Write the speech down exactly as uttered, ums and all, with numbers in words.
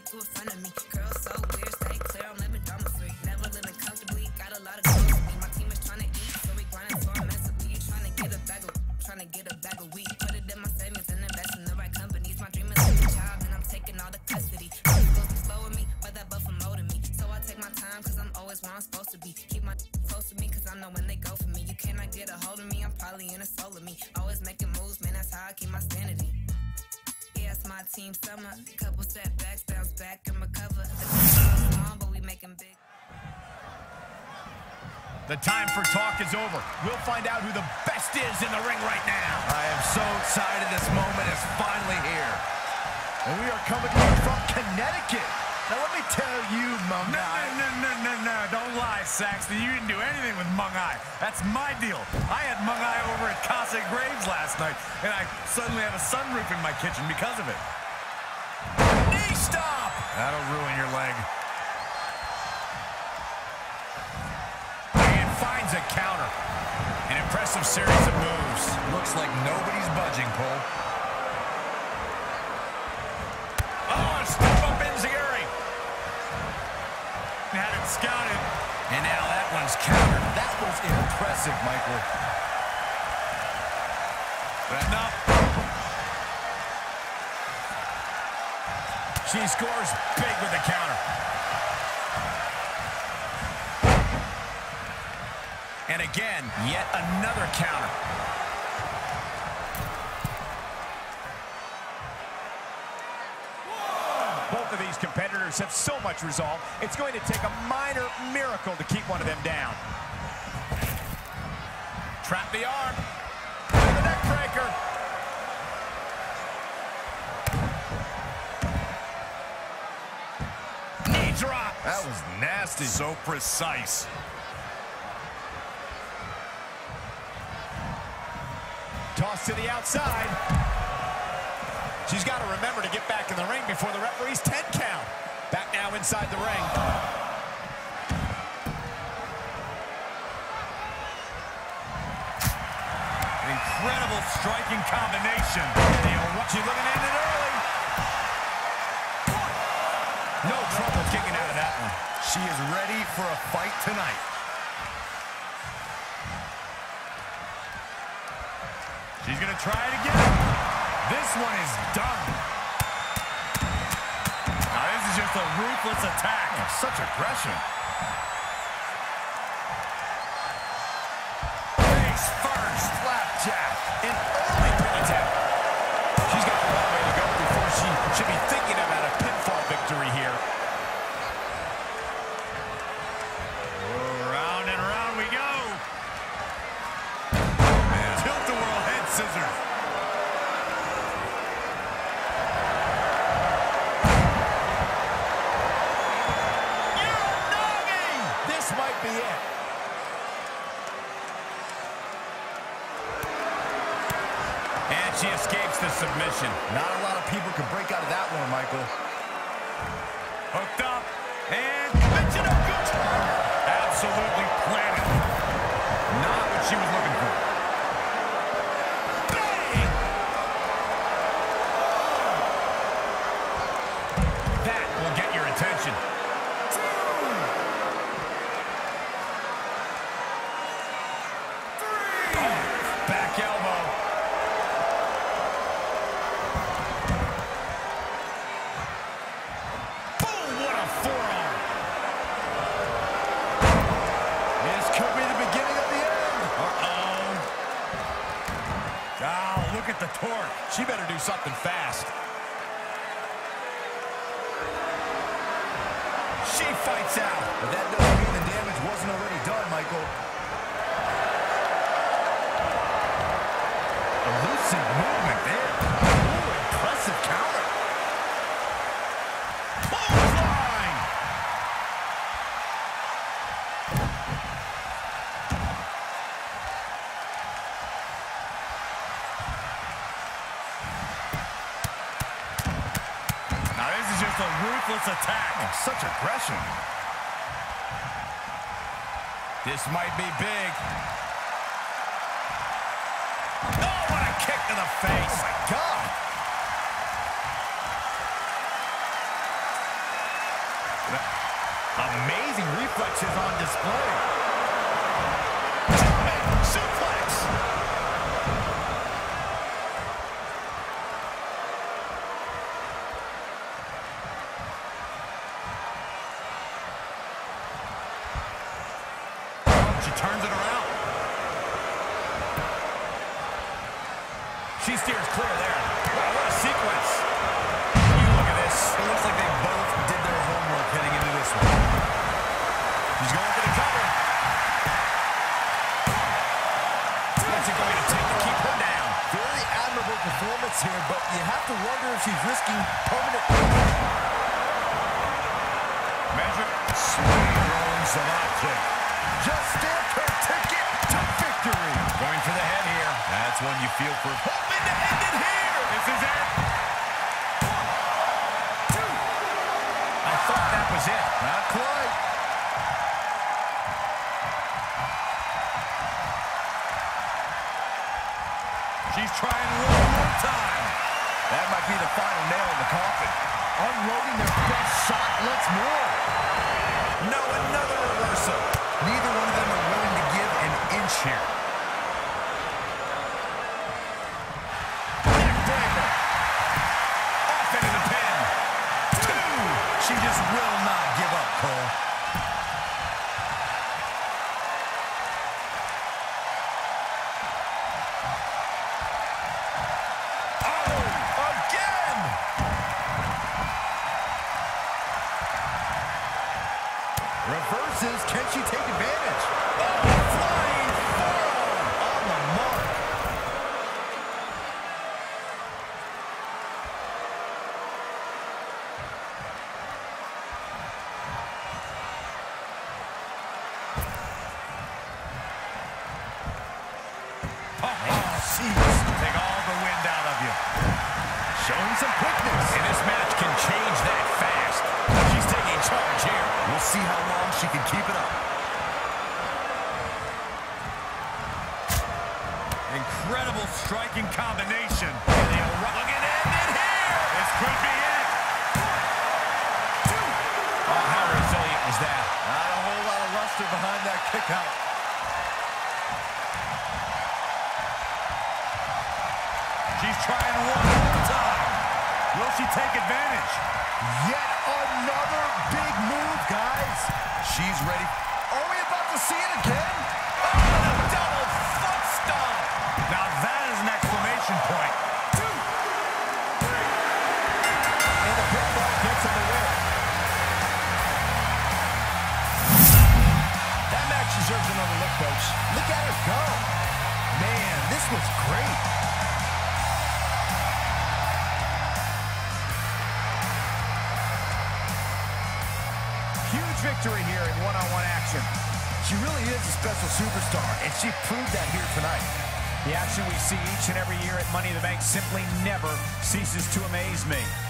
to a friend of me. Girl, so weird, stay clear, I'm living drama free. Never living comfortably, got a lot of goals to me. My team is trying to eat, so we grinding for a massively. You trying to get a bag of, trying to get a bag of weed. Put it in my savings and invest in the right companies. My dream is like a child, and I'm taking all the custody. Always goes too slow with me, but that buffer molding me. So I take my time, cause I'm always where I'm supposed to be. Keep my close to me, cause I know when they go for me. You cannot get a hold of me, I'm probably in a soul of me. Always making moves, man, that's how I keep my sanity. Yeah, it's my team summer. Couple setbacks, bounce back and recover. The time is small, but we making big. The time for talk is over. We'll find out who the best is in the ring right now. I am so excited this moment is finally here. And we are coming to you from Connecticut. Now let me tell you, Mung No, Ai. no, no, no, no, no. Don't lie, Saxton. You didn't do anything with Mung Ai. That's my deal. I had Mung Ai over at Casa Graves last night, and I suddenly have a sunroof in my kitchen because of it. Knee stop! That'll ruin your leg. And finds a counter. An impressive series of moves. Looks like nobody's budging, Cole. Oh, a step up Enziguri. Had it scouted. And now that one's countered. That was impressive, Michael. Enough. She scores big with the counter. And again, yet another counter. Both of these competitors have so much resolve, it's going to take a minor miracle to keep one of them down. Trap the arm. And the neck breaker. Knee drop. That was nasty. So precise. Toss to the outside. She's got to remember to get back in the ring before the referee's ten count. Back now inside the ring. Incredible striking combination. She's looking to end it early. No trouble kicking out of that one. She is ready for a fight tonight. She's going to try it again. This one is done. Now this is just a ruthless attack. Oh, such aggression. Face first. Flapjack. An early pin attempt. She's got a long way to go before she should be thinking about a pinfall victory here. Oh, round and round we go. Man. Tilt-a-whirl head scissors. This might be it. And she escapes the submission. Not a lot of people can break out of that one, Michael. Hooked up. And mention of good. Absolutely planted. Not what she was looking for. Bang! That will get your attention. Back elbow. Boom, what a forearm. This could be the beginning of the end. Uh-oh. Oh, look at the torque. She better do something fast. She fights out. But that doesn't mean the damage wasn't already done, Michael. Elusive movement there. Ooh, impressive counter. Clothesline. Now this is just a ruthless attack. Oh, such aggression. This might be big. Oh, what a kick to the face. Oh, my God. Amazing reflexes on display. Suplex. She turns it around. She steers clear there. Wow, what a sequence. You look at this. It looks like they both did their homework heading into this one. He's going for the cover. What's it going to take to keep her down? Very admirable performance here, but you have to wonder if she's risking permanent. Measure. Sweet rolling Savant kick. Just stamped her ticket to victory. Going for the head here. That's one you feel for. Hoping to end it here. This is it. One, two. I thought that was it. Not quite. She's trying one more time. That might be the final nail in the coffin. Unloading their best shot once more. No, another reversal. Neither one of them are willing to give an inch here. Neckbreaker. Off into the pin. Two. She just will not give up, Cole. Oh, again. Reverses. Can she take advantage? Oh, flying forearm on the mark. Jeez. Take all the wind out of you. Showing some quickness. And this match can change that fast. She's taking charge here. We'll see how long she can keep it up. Incredible striking combination. And they'll look at it in here. This could be it. Two. Oh, how resilient was that? Not a whole lot of luster behind that kick out. She's trying one more time. Will she take advantage? Yet another big move, guys. She's ready. Are we about to see it again? Oh, the double foot stomp. Now that is an exclamation point. Two, three. And the pinfall gets him the win. That match deserves another look, folks. Look at her go. Man, this was great. Huge victory here in one-on-one action. She really is a special superstar, and she proved that here tonight. The action we see each and every year at Money in the Bank simply never ceases to amaze me.